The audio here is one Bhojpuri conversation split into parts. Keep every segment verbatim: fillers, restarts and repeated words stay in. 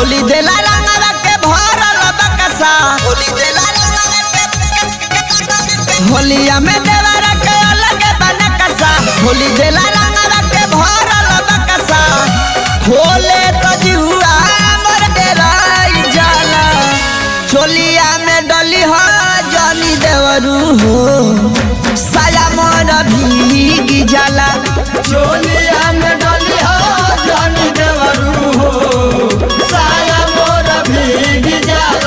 होली देला रंगवा के भरल बकसा होली देला होलिया में देवरा के अलग बनकसा होली देला रंगवा के भरल बकसा खोले तो जुआ मोर डेराई जाला चोलिया में डली हो जानी देवरू हो साया मोर भीगी जाला चोलिया में डली हो जानी देवरू हो साया मोर भीगी जाला।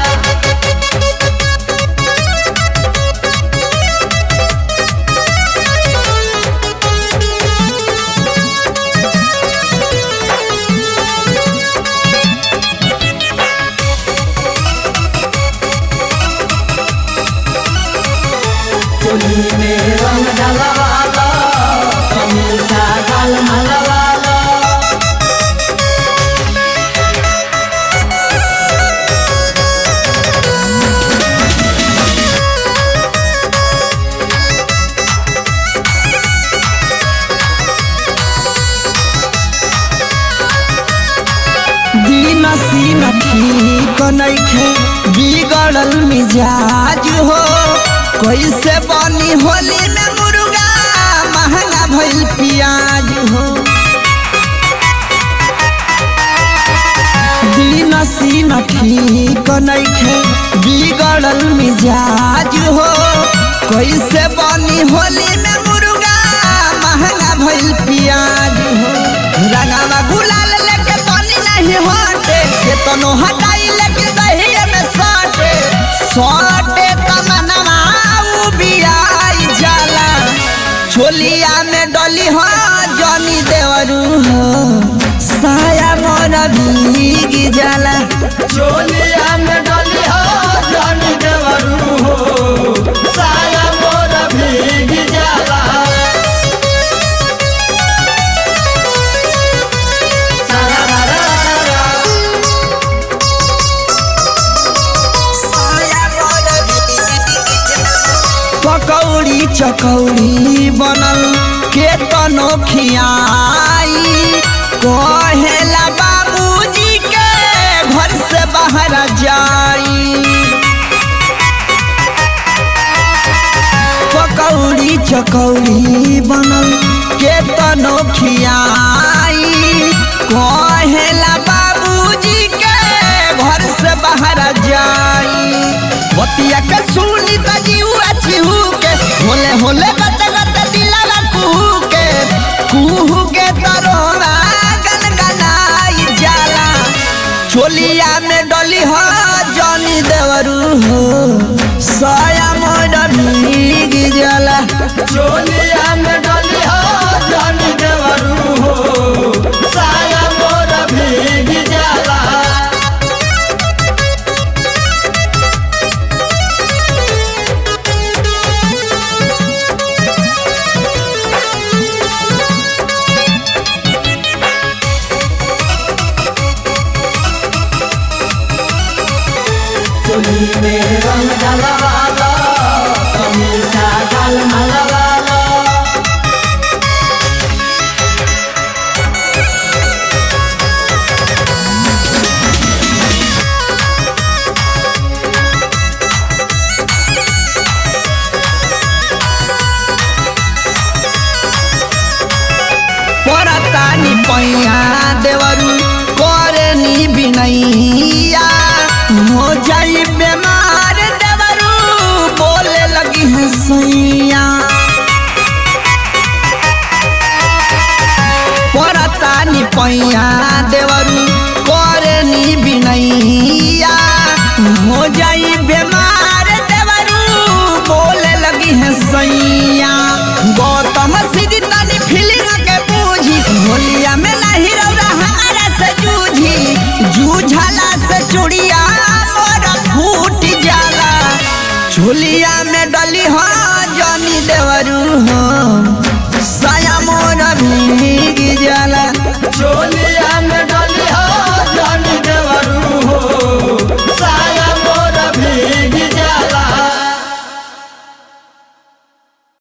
चोली में रंग डलवाला कमीसा गाल मलवाला दिन सीन ठीक नइखे बिगड़ल मिजाज हो कैसे बनी होली में मुर्गा महंगा भइल प्याज हो दिन सीन ठीक नइखे बिगड़ल मिजाज हो कैसे बनी होली में मुर्गा महंगा भइल प्याज हो रंगवा गुलाल लेके पानी नहीं हटे केतनो हटाई लेके दही में साटे साटे तमन्ना चोलिया में डली हो जानी देवरू हो साया मोर भीगी जाला चोलिया में डली हो जानी देवरू हो साया मोर भीगी जाला। पकौड़ी चकौड़ी बनल के तनो खियाई कहेला बाबूजी के घर से बाहर जाई पकौड़ी चकौड़ी बनल के तनो खियाई कहेला बाबूजी के घर से बाहर जाई बतिया के सुनी त जीवा चिहू के होले होले गत गत दिलवा कुहू के कुहू के तरोरा गनगनाई जाला चोलिया में डली हो जानी देवरू हो साया मोर भीगी जाला चोलिया में डली हो जानी देवरू हो साया मोर भीगी जाला। चोली में रंग डलवाला कमीसा गाल मलवाला परतानी पैया देवरू करे नी बिनैया हो जाई बीमार देवरू बोले लगी है सैया परतानी पैया देवरू करे नी बिनैया हो जाई बीमार देवरू बोले लगी है सैया गौतम सिद्धि